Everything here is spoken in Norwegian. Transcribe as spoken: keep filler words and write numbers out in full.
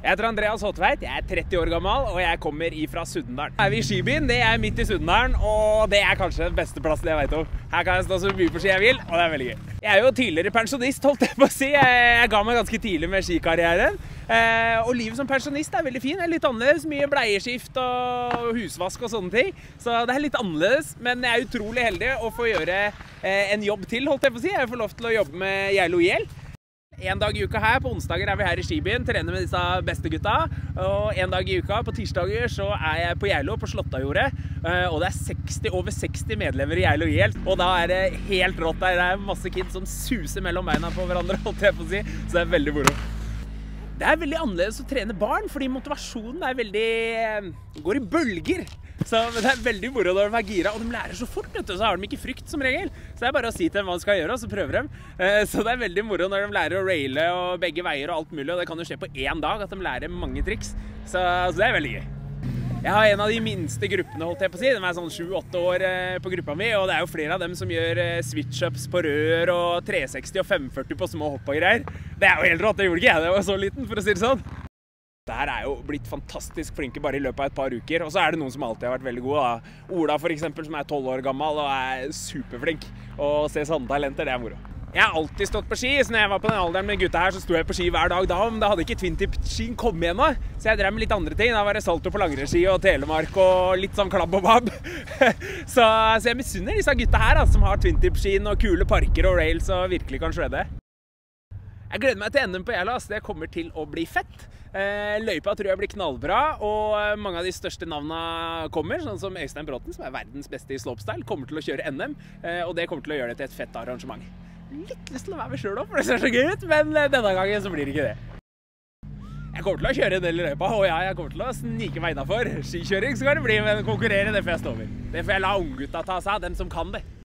Jeg heter Andreas Håtveit, jeg er tretti år gammel, og jeg kommer ifra Sunnmøre. Her er vi i skibyen, det er midt i Sunnmøre, og det er kanskje den beste plassen jeg vet om. Her kan jeg stå så mye på ski jeg vil, og det er veldig gøy. Jeg er jo tidligere pensjonist, holdt jeg på å si. Jeg ga meg ganske tidlig med skikarrieren. Og livet som pensjonist er veldig fin, det er litt annerledes. Mye bleieskift og husvask og sånne ting. Så det er litt annerledes, men jeg er utrolig heldig å få gjøre en jobb til, holdt jeg på å si. Jeg får lov til å jobbe med Geilo I L. En dag i uka her, på onsdager er vi her i skibyen, trener med disse beste gutta. Og en dag i uka, på tirsdager, så er jeg på Geilo, på Slåttajordet. Og det er seksti, over seksti medlemmer i Geilo I L. Og da er det helt rått der. Det er masse kids som suser mellom beina på hverandre, holdt jeg på å si. Så det er veldig moro. Det er veldig annerledes å trene barn, fordi motivasjonen er veldig... går i bølger. Så det er veldig moro når de er gira, og de lærer så fort, vet du, så har de ikke frykt som regel. Så det er bare å si til dem hva de skal gjøre, og så prøver de. Så det er veldig moro når de lærer å raile og begge veier og alt mulig, og det kan jo skje på én dag at de lærer mange triks. Så, så det er veldig gøy. Jeg har en av de minste gruppene, holdt jeg på å si. De er sånn sju-åtte år på gruppa mi, og det er jo flere av dem som gjør switch-ups på rør og tre seksti og fem førti på små hopp og greier. Det er jo helt rått, det gjorde ikke jeg, det var så liten, for å si det sånn. Det her er jo blitt fantastisk flinke bare i løpet av et par uker, og så er det noen som alltid har vært veldig gode da. Ola for eksempel, som er tolv år gammel og er superflink, og se sånne talenter, det er moro. Jeg har alltid stått på ski, så når jeg var på den alderen med gutta her, så sto jeg på ski hver dag da, men da hadde ikke twin-tip-skien kommet igjen nå, så jeg drev med litt andre ting. Da var det salto på langrennsski og telemark og litt sånn klabb og babb. så, så jeg misunner disse gutta her, da, som har twin-tip-skien og kule parker og rails og virkelig kan shredde. Jeg gleder meg til N M på Geilo, det kommer til å bli fett. Løypa tror jeg blir knallbra, og mange av de største navnene kommer, sånn som Øystein Bråten, som er verdens beste i slopestyle, kommer til å kjøre N M, og det kommer til å gjøre det til et fett arrangement. Litt lyst til å være med selv også, for det ser så gøy ut, men denne gangen så blir det ikke det. Jeg kommer til å kjøre en del i løypa, og ja, jeg kommer til å snike meg innenfor. Skikjøring skal det bli, men konkurrere, det får jeg stå over. Det får jeg la unggutta ta seg av, dem som kan det.